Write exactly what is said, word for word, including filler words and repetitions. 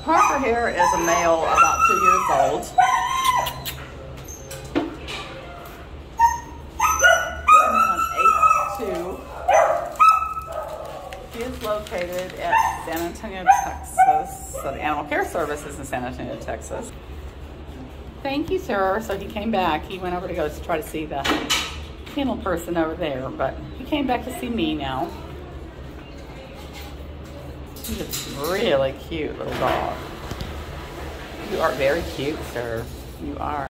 Parker here is a male about two years old. On eight two. He is located at San Antonio, Texas. So the Animal Care Service is in San Antonio, Texas. Thank you, sir. So he came back. He went over to go to try to see the kennel person over there, but he came back to see me now. He's a really cute little dog. You are very cute, sir. You are.